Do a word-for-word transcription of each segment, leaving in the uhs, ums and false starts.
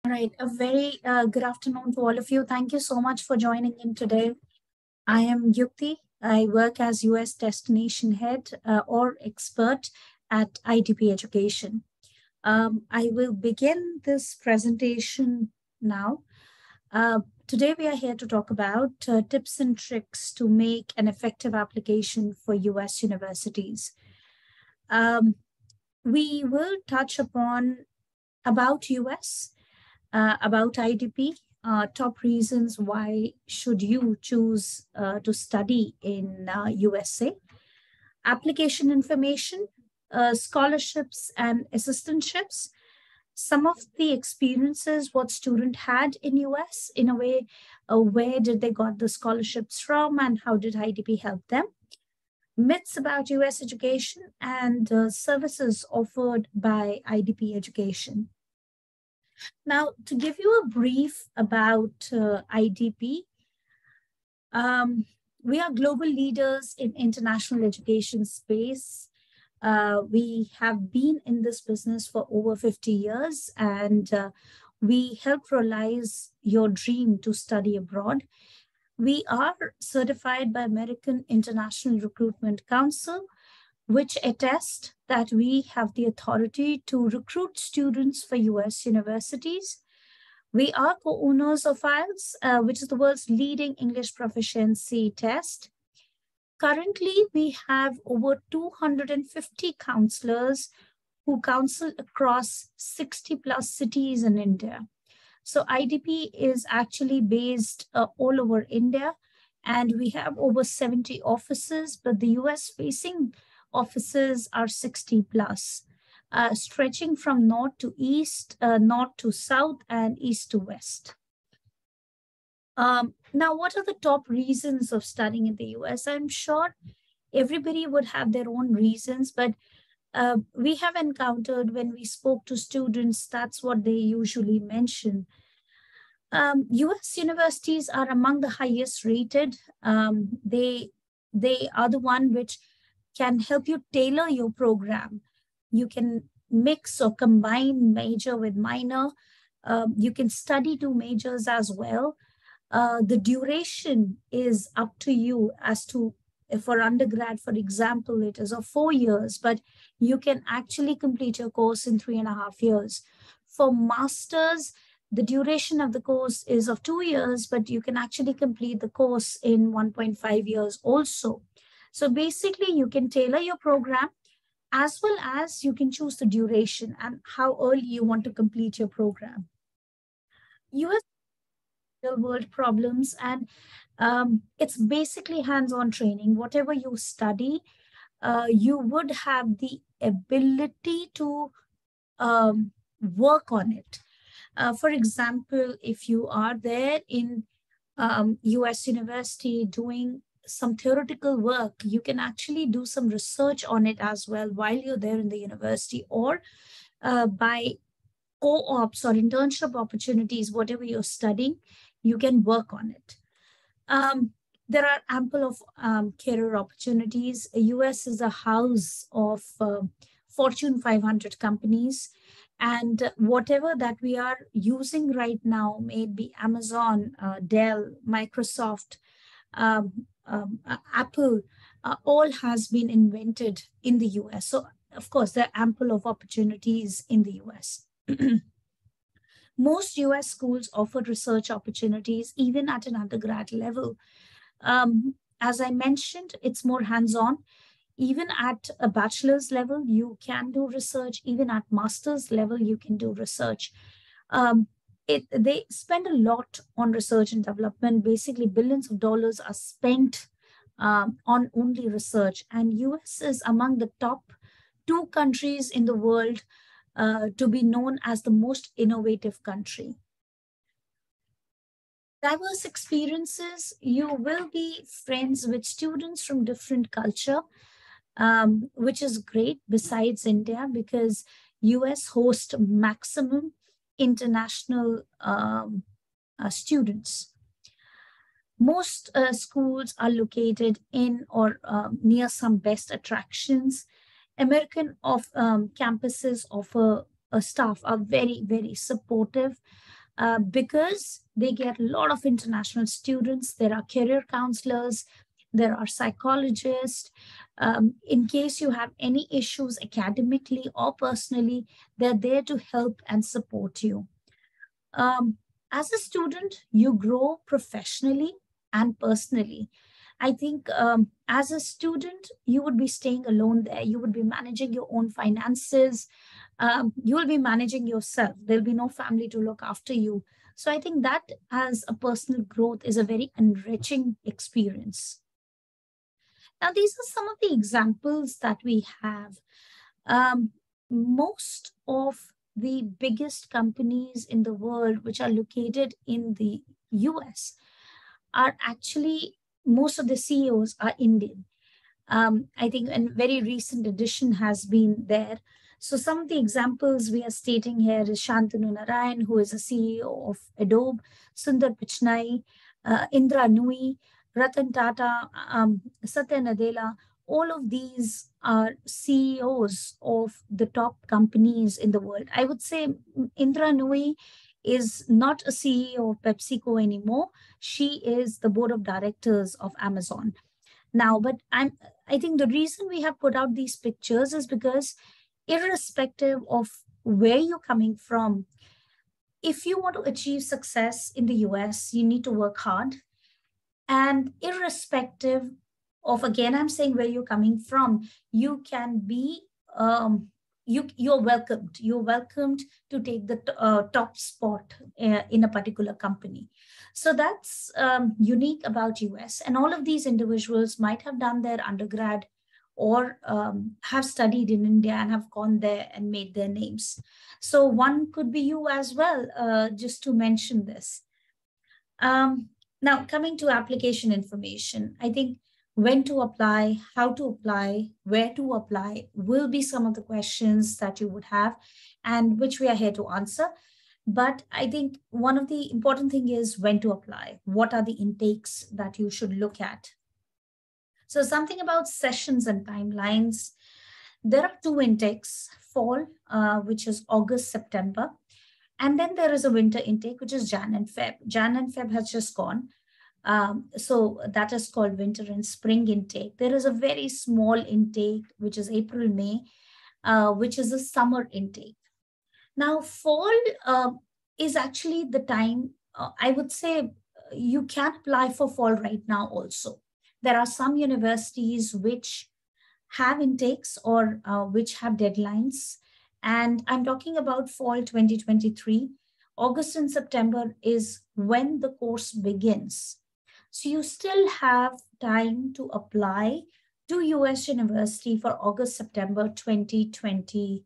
All right, a very uh, good afternoon to all of you. Thank you so much for joining in today. I am Yukti. I work as U S Destination Head uh, or Expert at I D P Education. Um, I will begin this presentation now. Uh, today, we are here to talk about uh, tips and tricks to make an effective application for U S universities. Um, we will touch upon about U S, uh, about I D P, uh, top reasons why should you choose uh, to study in uh, U S A, application information, uh, scholarships and assistantships, some of the experiences what student had in U S in a way, uh, where did they got the scholarships from and how did I D P help them, myths about U S education and uh, services offered by I D P education. Now, to give you a brief about uh, I D P, um, we are global leaders in international education space. Uh, we have been in this business for over fifty years, and uh, we help realize your dream to study abroad. We are certified by American International Recruitment Council, which attest that we have the authority to recruit students for U S universities. We are co-owners of I E L T S, uh, which is the world's leading English proficiency test. Currently, we have over two hundred fifty counselors who counsel across sixty plus cities in India. So I D P is actually based uh, all over India, and we have over seventy offices, but the U S facing offices are sixty plus, uh, stretching from north to east, uh, north to south, and east to west. Um, now, what are the top reasons of studying in the U S? I'm sure everybody would have their own reasons, but uh, we have encountered when we spoke to students, that's what they usually mention. Um, U S universities are among the highest rated. Um, they, they are the one which can help you tailor your program. You can mix or combine major with minor. Um, you can study two majors as well. Uh, the duration is up to you as to, for undergrad, for example, it is of four years, but you can actually complete your course in three and a half years. For masters, the duration of the course is of two years, but you can actually complete the course in one point five years also. So basically, you can tailor your program as well as you can choose the duration and how early you want to complete your program. U S real world problems, and um, it's basically hands-on training. Whatever you study, uh, you would have the ability to um, work on it. Uh, for example, if you are there in um, U S university doing some theoretical work, you can actually do some research on it as well while you're there in the university, or uh, by co-ops or internship opportunities, whatever you're studying, you can work on it. Um, there are ample of um, career opportunities. U S is a house of uh, Fortune five hundred companies, and whatever that we are using right now, may it be Amazon, uh, Dell, Microsoft, um, um, uh, Apple, uh, all has been invented in the U S. So, of course, there are ample of opportunities in the U S. Most U S schools offer research opportunities even at an undergrad level. Um, as I mentioned, it's more hands-on. Even at a bachelor's level, you can do research. Even at master's level, you can do research. Um, it, they spend a lot on research and development. Basically, billions of dollars are spent um, on only research. And U S is among the top two countries in the world uh, to be known as the most innovative country. Diverse experiences, you will be friends with students from different culture, um, which is great besides India, because U S hosts maximum international um, uh, students. Most uh, schools are located in or uh, near some best attractions. American of um, campuses offer uh, staff are very, very supportive. uh, because they get a lot of international students. There are career counselors, there are psychologists. Um, in case you have any issues academically or personally, they're there to help and support you. Um, as a student, you grow professionally and personally. I think um, as a student, you would be staying alone there. You would be managing your own finances. Um, you will be managing yourself. There'll be no family to look after you. So I think that as a personal growth is a very enriching experience. Now, these are some of the examples that we have. Um, most of the biggest companies in the world, which are located in the U S, are actually, most of the C E Os are Indian. Um, I think a very recent addition has been there. So some of the examples we are stating here is Shantanu Narayan, who is a C E O of Adobe, Sundar Pichai, uh, Indra Nui, Ratan Tata, um, Satya Nadella. All of these are C E Os of the top companies in the world. I would say Indra Nui is not a C E O of PepsiCo anymore. She is the board of directors of Amazon now. But i'm I think the reason we have put out these pictures is because irrespective of where you're coming from, if you want to achieve success in the US, you need to work hard. And irrespective of, again, I'm saying where you're coming from, you can be um, you you're welcomed you're welcomed to take the uh, top spot uh, in a particular company. So that's um, unique about US, and all of these individuals might have done their undergrad or um, have studied in India and have gone there and made their names. So one could be you as well, uh, just to mention this. um, Now, coming to application information, I think when to apply, how to apply, where to apply will be some of the questions that you would have and which we are here to answer. But I think one of the important thing is when to apply. What are the intakes that you should look at? So something about sessions and timelines. There are two intakes, fall, uh, which is August, September. And then there is a winter intake, which is Jan and Feb. Jan and Feb has just gone. Um, so that is called winter and spring intake. There is a very small intake, which is April, May, uh, which is a summer intake. Now, fall uh, is actually the time, uh, I would say you can apply for fall right now also. There are some universities which have intakes or uh, which have deadlines. And I'm talking about fall twenty twenty-three. August and September is when the course begins. So you still have time to apply to U S University for August, September twenty twenty-three.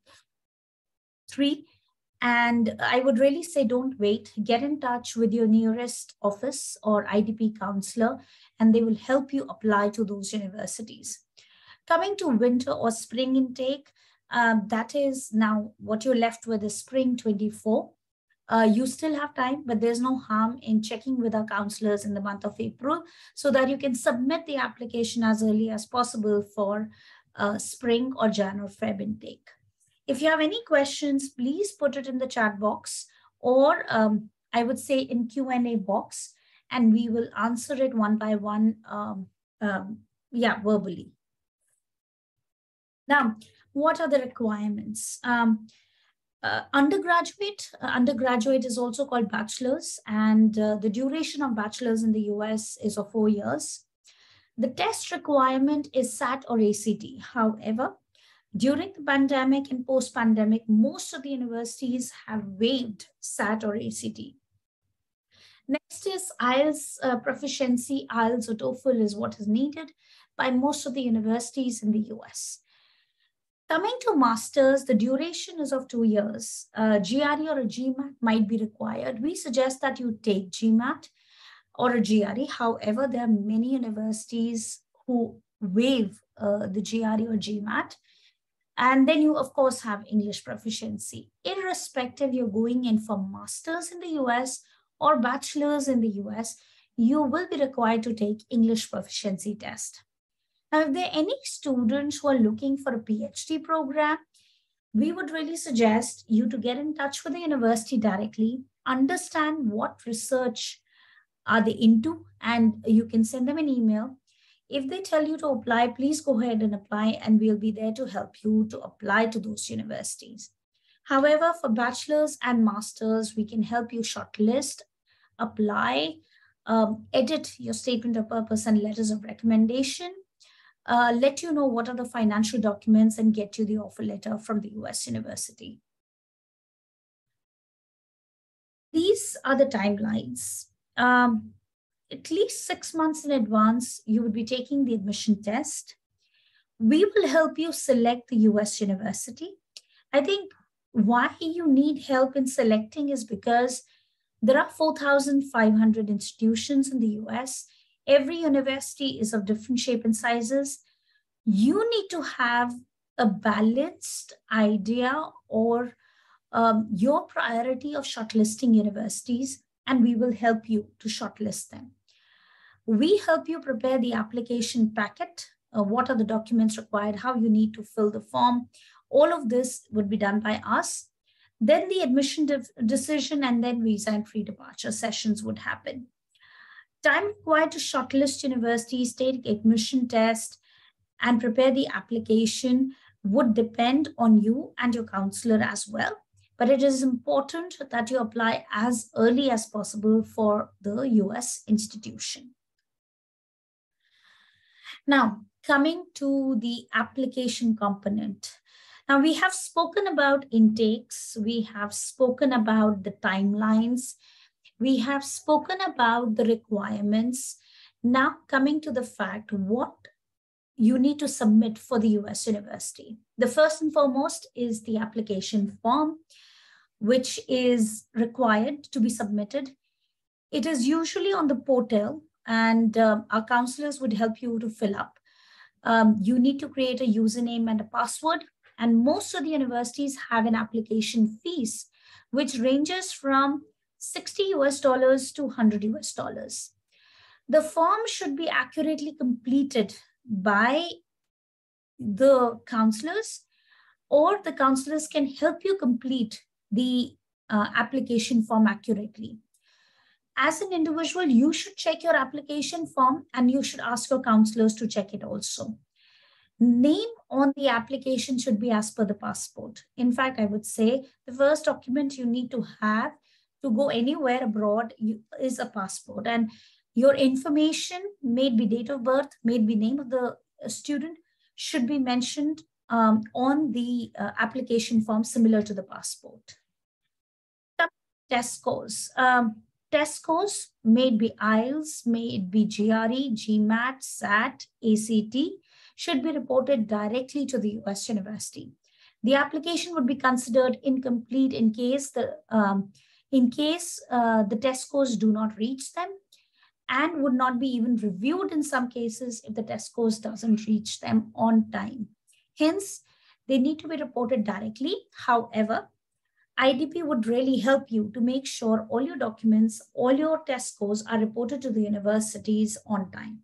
And I would really say don't wait. Get in touch with your nearest office or I D P counselor, and they will help you apply to those universities. Coming to winter or spring intake, um, that is now what you're left with is spring twenty-four. Uh, you still have time, but there's no harm in checking with our counselors in the month of April so that you can submit the application as early as possible for uh, spring or Jan or Feb intake. If you have any questions, please put it in the chat box or um, I would say in Q and A box, and we will answer it one by one, um, um, yeah, verbally. Now, what are the requirements? Um, uh, undergraduate, uh, undergraduate is also called bachelor's, and uh, the duration of bachelor's in the U S is of four years. The test requirement is S A T or A C T. However, during the pandemic and post-pandemic, most of the universities have waived S A T or A C T. Next is I E L T S uh, proficiency. I E L T S or TOEFL is what is needed by most of the universities in the U S. Coming to masters, the duration is of two years. Uh, G R E or a GMAT might be required. We suggest that you take GMAT or a G R E. However, there are many universities who waive uh, the G R E or GMAT. And then you, of course, have English proficiency. Irrespective, you're going in for masters in the U S or bachelor's in the U S, you will be required to take English proficiency test. Now, if there are any students who are looking for a PhD program, we would really suggest you to get in touch with the university directly understand what research are they into, and you can send them an email. If they tell you to apply, please go ahead and apply, and we'll be there to help you to apply to those universities. However, for bachelor's and master's, we can help you shortlist, apply, um, edit your statement of purpose and letters of recommendation, uh, let you know what are the financial documents, and get you the offer letter from the U S university. These are the timelines. Um, at least six months in advance, you would be taking the admission test. We will help you select the U S university. I think why you need help in selecting is because there are four thousand five hundred institutions in the U S. Every university is of different shape and sizes. You need to have a balanced idea or um, your priority of shortlisting universities, and we will help you to shortlist them. We help you prepare the application packet. Uh, what are the documents required? How you need to fill the form? All of this would be done by us. Then the admission de- decision and then visa and free departure sessions would happen. Time required to shortlist universities, take admission test, and prepare the application would depend on you and your counselor as well. But it is important that you apply as early as possible for the U S institution. Now, coming to the application component. Now, we have spoken about intakes. We have spoken about the timelines. We have spoken about the requirements. Now, coming to the fact, what you need to submit for the U S university. The first and foremost is the application form, which is required to be submitted. It is usually on the portal, and um, our counselors would help you to fill up. Um, you need to create a username and a password, and most of the universities have an application fees, which ranges from sixty U S dollars to one hundred U S dollars. The form should be accurately completed by the counselors, or the counselors can help you complete the uh, application form accurately. As an individual, you should check your application form, and you should ask your counselors to check it also. Name on the application should be as per the passport. In fact, I would say the first document you need to have to go anywhere abroad is a passport, and your information, may it be date of birth, may it be name of the student, should be mentioned um, on the uh, application form similar to the passport. Test scores. Um, test scores may it be I E L T S, may it be G R E, GMAT, S A T, A C T, should be reported directly to the U S university. The application would be considered incomplete in case the um, in case uh, the test scores do not reach them, and would not be even reviewed in some cases if the test scores doesn't reach them on time. Hence, they need to be reported directly. However, I D P would really help you to make sure all your documents, all your test scores are reported to the universities on time.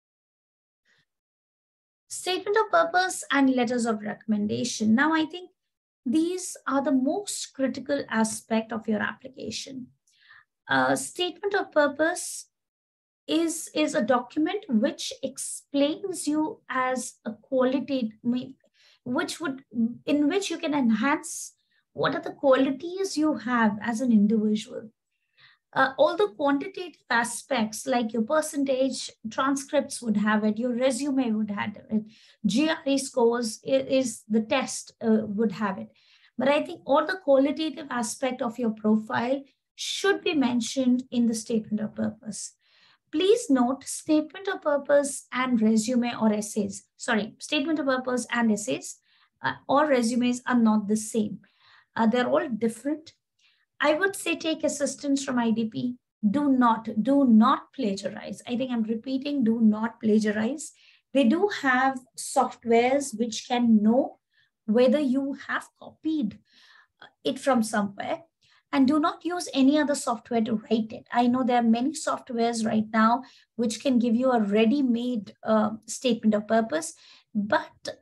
Statement of purpose and letters of recommendation. Now, I think these are the most critical aspect of your application. A statement of purpose is, is a document which explains you as a quality, which would, in which you can enhance what are the qualities you have as an individual. Uh, all the quantitative aspects like your percentage, transcripts would have it, your resume would have it, G R E scores is, is the test uh, would have it. But I think all the qualitative aspect of your profile should be mentioned in the statement of purpose. Please note, statement of purpose and resume or essays, sorry, statement of purpose and essays uh, or resumes are not the same. Uh, they're all different. I would say take assistance from I D P. Do not, do not plagiarize. I think I'm repeating, do not plagiarize. They do have softwares which can know whether you have copied it from somewhere, and do not use any other software to write it. I know there are many softwares right now which can give you a ready-made uh, statement of purpose, but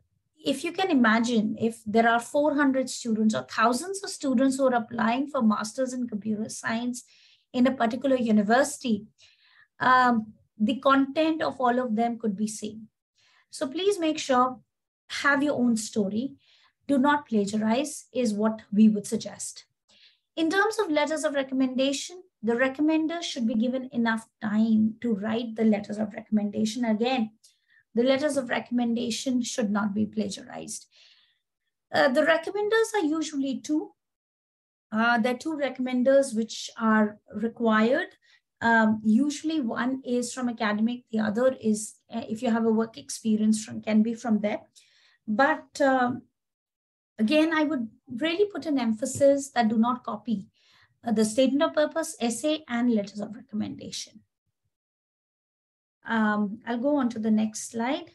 if you can imagine, if there are four hundred students or thousands of students who are applying for masters in computer science in a particular university, um, the content of all of them could be same. So please make sure, have your own story. Do not plagiarize is what we would suggest. In terms of letters of recommendation, the recommender should be given enough time to write the letters of recommendation. Again, the letters of recommendation should not be plagiarized. Uh, the recommenders are usually two. Uh, there are two recommenders which are required. Um, usually one is from academic, the other is, uh, if you have a work experience, from can be from there. But um, again, I would really put an emphasis that do not copy uh, the statement of purpose, essay, and letters of recommendation. Um, I'll go on to the next slide.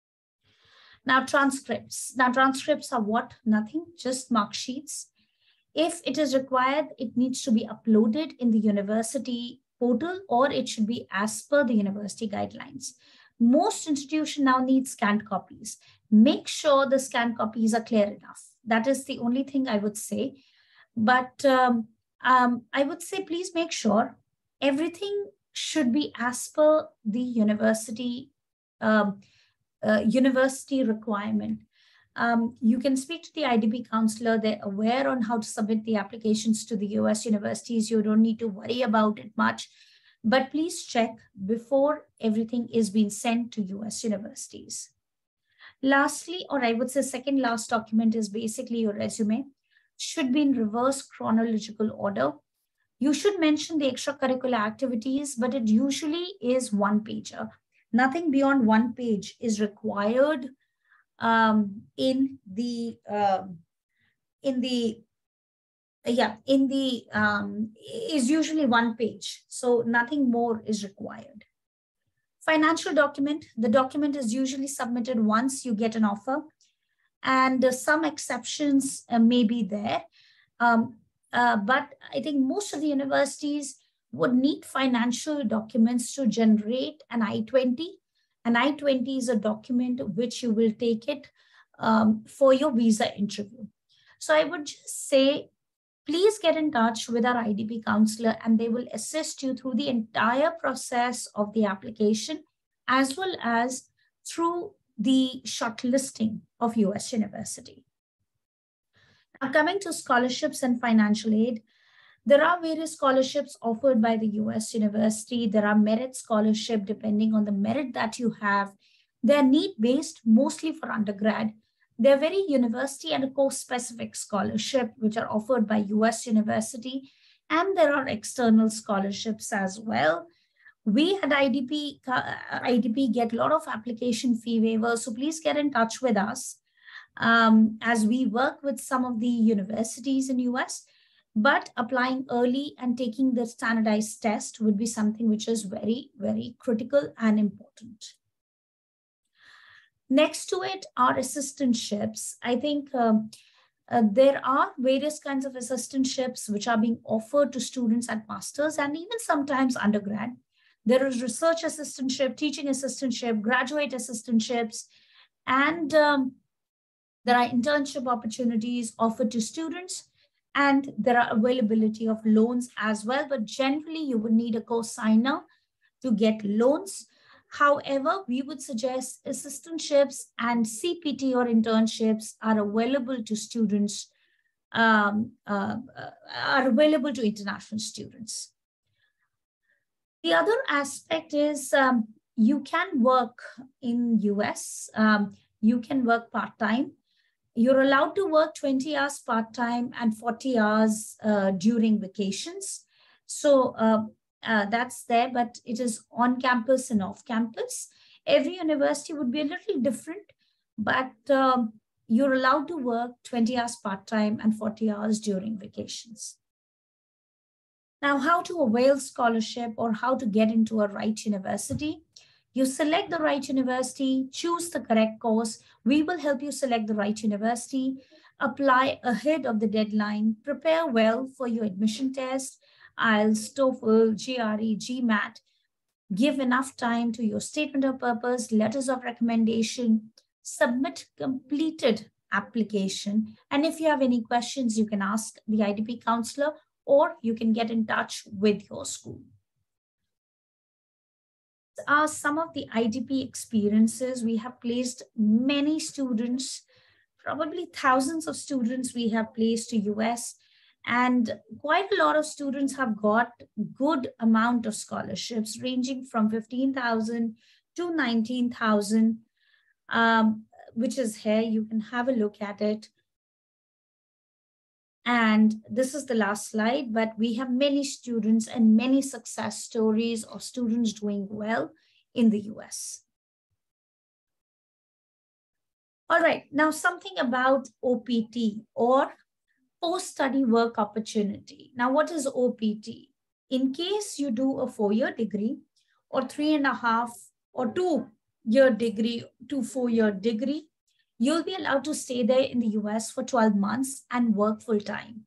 Now, transcripts. Now, transcripts are what? Nothing, just mark sheets. If it is required, it needs to be uploaded in the university portal, or it should be as per the university guidelines. Most institutions now need scanned copies. Make sure the scanned copies are clear enough. That is the only thing I would say. But um, um, I would say, please make sure everything should be as per the university um, uh, university requirement. Um, you can speak to the I D P counselor. They're aware on how to submit the applications to the U S universities. You don't need to worry about it much, but please check before everything is being sent to U S universities. Lastly, or I would say second last document is basically your resume. Should be in reverse chronological order. You should mention the extracurricular activities, but it usually is one pager. Nothing beyond one page is required um, in the um, in the yeah in the um, is usually one page. So nothing more is required. Financial document. The document is usually submitted once you get an offer, and uh, some exceptions uh, may be there. Um, uh, but I think most of the universities would need financial documents to generate an I twenty. An I twenty is a document which you will take it um, for your visa interview. So I would just say, please get in touch with our I D P counselor, and they will assist you through the entire process of the application, as well as through the shortlisting of U S university. Now, coming to scholarships and financial aid, there are various scholarships offered by the U S university. There are merit scholarship depending on the merit that you have. They're need-based, mostly for undergrad. They're very university and course-specific scholarship, which are offered by U S university. And there are external scholarships as well. We at I D P, uh, I D P get a lot of application fee waivers, so please get in touch with us um, as we work with some of the universities in U S. But applying early and taking the standardized test would be something which is very, very critical and important. Next to it are assistantships. I think um, uh, there are various kinds of assistantships which are being offered to students at masters and even sometimes undergrad. There is research assistantship, teaching assistantship, graduate assistantships, and um, there are internship opportunities offered to students. And there are availability of loans as well, but generally you would need a co-signer to get loans. However, we would suggest assistantships and C P T or internships are available to students, um, uh, are available to international students. The other aspect is um, you can work in U S, um, you can work part-time. You're allowed to work twenty hours part-time and forty hours uh, during vacations. So uh, uh, that's there, but it is on campus and off campus. Every university would be a little different, but um, you're allowed to work twenty hours part-time and forty hours during vacations. Now, how to avail scholarship or how to get into a right university? You select the right university, choose the correct course. We will help you select the right university, apply ahead of the deadline, prepare well for your admission test, I E L T S, TOEFL, G R E, GMAT. Give enough time to your statement of purpose, letters of recommendation, submit completed application. And if you have any questions, you can ask the I D P counselor or you can get in touch with your school. Are some of the I D P experiences. We have placed many students, probably thousands of students we have placed to U S, and quite a lot of students have got good amount of scholarships ranging from fifteen thousand to nineteen thousand, um, which is here. You can have a look at it. And this is the last slide, but we have many students and many success stories of students doing well in the U S. All right, now something about O P T, or post-study work opportunity. Now, what is O P T? In case you do a four-year degree or three and a half or two-year degree to four-year degree, you'll be allowed to stay there in the U S for twelve months and work full-time.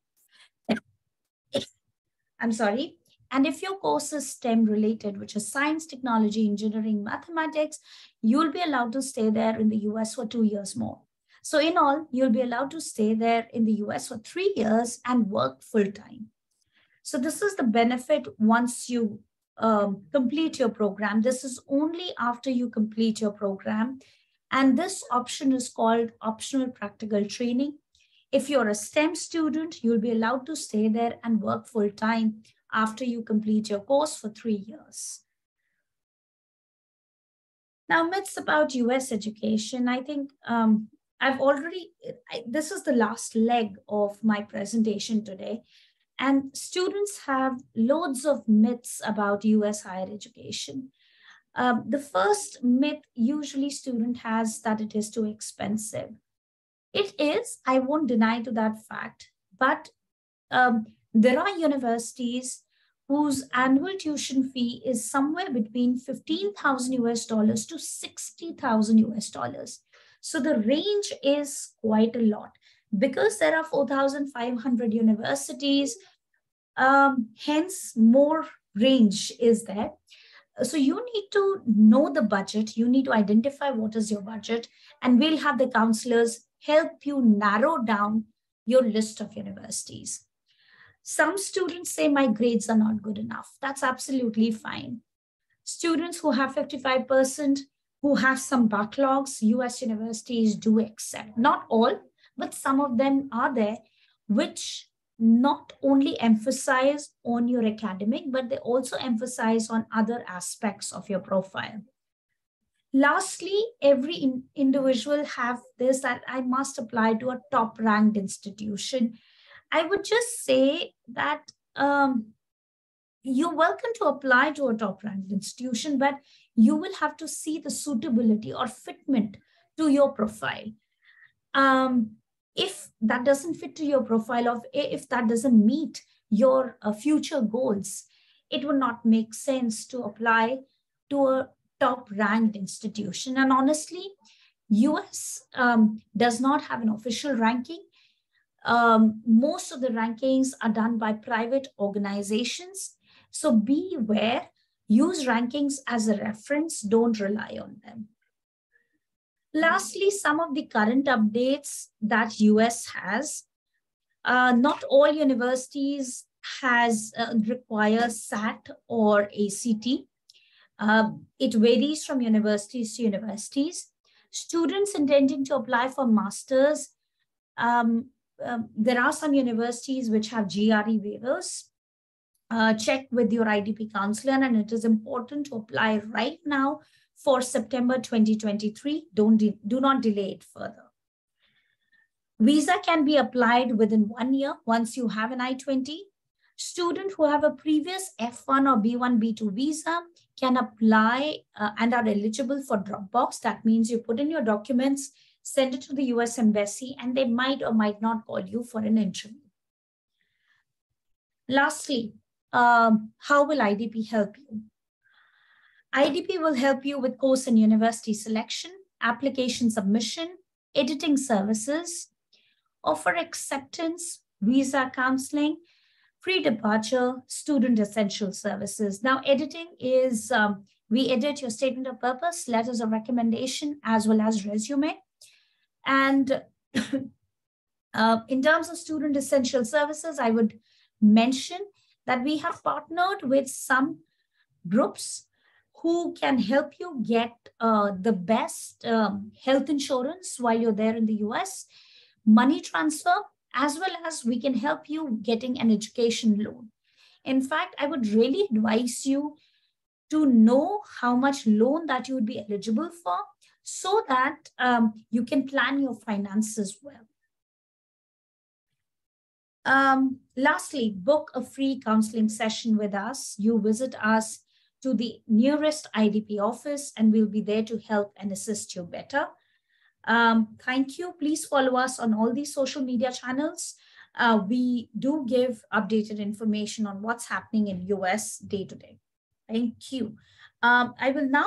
I'm sorry. And if your course is STEM related, which is science, technology, engineering, mathematics, you'll be allowed to stay there in the U S for two years more. So in all, you'll be allowed to stay there in the U S for three years and work full-time. So this is the benefit once you um, complete your program. This is only after you complete your program. And this option is called optional practical training. If you're a STEM student, you'll be allowed to stay there and work full-time after you complete your course for three years. Now, myths about U S education. I think um, I've already, I, this is the last leg of my presentation today. And students have loads of myths about U S higher education. Um, the first myth usually student has that it is too expensive. It is, I won't deny to that fact, but um, there are universities whose annual tuition fee is somewhere between fifteen thousand U S dollars to sixty thousand U S dollars. So the range is quite a lot because there are four thousand five hundred universities. Um, hence, more range is there. So you need to know the budget. You need to identify what is your budget, and we'll have the counselors help you narrow down your list of universities. Some students say my grades are not good enough. That's absolutely fine. Students who have fifty-five percent, who have some backlogs, U S universities do accept. Not all, but some of them are there, which not only emphasize on your academic, but they also emphasize on other aspects of your profile. Lastly, every in individual have this, that I must apply to a top ranked institution. I would just say that um, you're welcome to apply to a top ranked institution, but you will have to see the suitability or fitment to your profile. Um, if that doesn't fit to your profile, of if that doesn't meet your uh, future goals, it would not make sense to apply to a top ranked institution. And honestly, U S um, does not have an official ranking. Um, most of the rankings are done by private organizations. So beware, use rankings as a reference, don't rely on them. Lastly, some of the current updates that U S has. Uh, not all universities has uh, require S A T or A C T. Uh, it varies from universities to universities. Students intending to apply for masters, um, um, there are some universities which have G R E waivers. Uh, check with your I D P counselor, and it is important to apply right now for September twenty twenty-three. Don't de- do not delay it further. Visa can be applied within one year once you have an I twenty. Students who have a previous F one or B one, B two visa can apply uh, and are eligible for Dropbox. That means you put in your documents, send it to the U S Embassy, and they might or might not call you for an interview. Lastly, um, how will I D P help you? I D P will help you with course and university selection, application submission, editing services, offer acceptance, visa counseling, pre-departure, student essential services. Now, editing is, um, we edit your statement of purpose, letters of recommendation, as well as resume. And uh, in terms of student essential services, I would mention that we have partnered with some groups who can help you get uh, the best um, health insurance while you're there in the U S, money transfer, as well as we can help you getting an education loan. In fact, I would really advise you to know how much loan that you would be eligible for so that um, you can plan your finances well. Um, lastly, book a free counseling session with us. You visit us to the nearest I D P office and we'll be there to help and assist you better. Um, thank you. Please follow us on all these social media channels. Uh, we do give updated information on what's happening in U S day to day. Thank you. Um, I will now